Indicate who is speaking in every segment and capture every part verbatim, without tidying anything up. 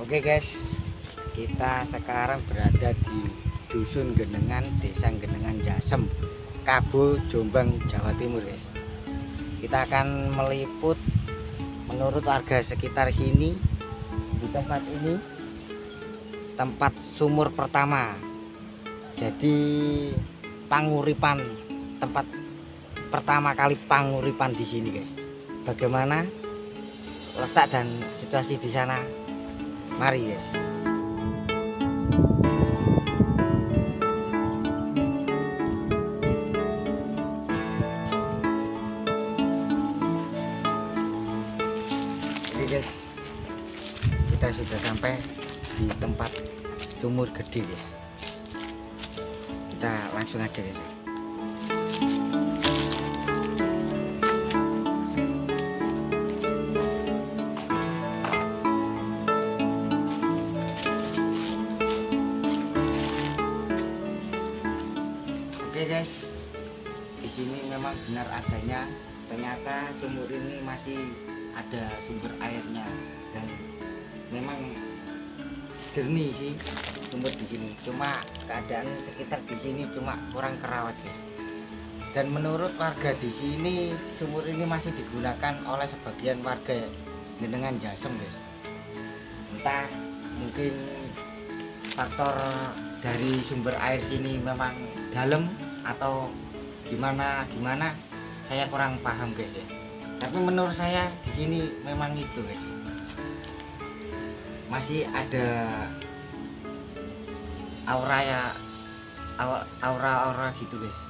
Speaker 1: Oke guys, kita sekarang berada di Dusun Genengan, Desa Genengan Jasem, Kabo, Jombang, Jawa Timur guys. Kita akan meliput menurut warga sekitar sini. Di tempat ini tempat sumur pertama, jadi panguripan, tempat pertama kali panguripan di sini guys. Bagaimana letak dan situasi di sana? Mari guys. Oke guys, kita sudah sampai di tempat sumur gede guys. Kita langsung aja guys. Oke guys, di sini memang benar adanya, ternyata sumur ini masih ada sumber airnya dan memang jernih sih sumber di sini. Cuma keadaan sekitar di sini cuma kurang kerawat guys. Dan menurut warga di sini sumur ini masih digunakan oleh sebagian warga Genengan Jasem guys. Entah mungkin faktor dari sumber air sini memang dalam atau gimana gimana saya kurang paham guys ya. Tapi menurut saya di sini memang itu guys, masih ada aura ya, aura-aura gitu guys.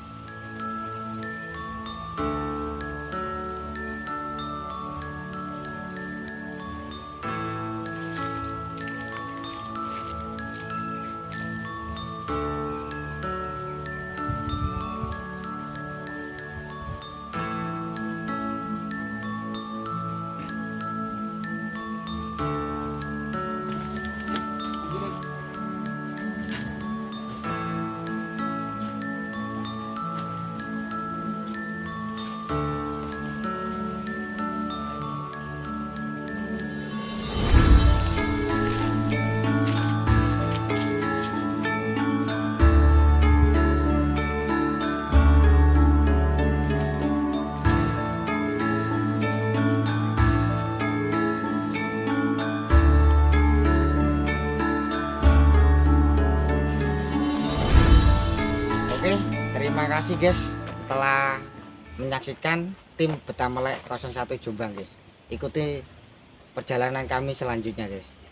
Speaker 1: Oke, terima kasih guys telah menyaksikan tim Betamelek nol satu Jombang guys. Ikuti perjalanan kami selanjutnya guys.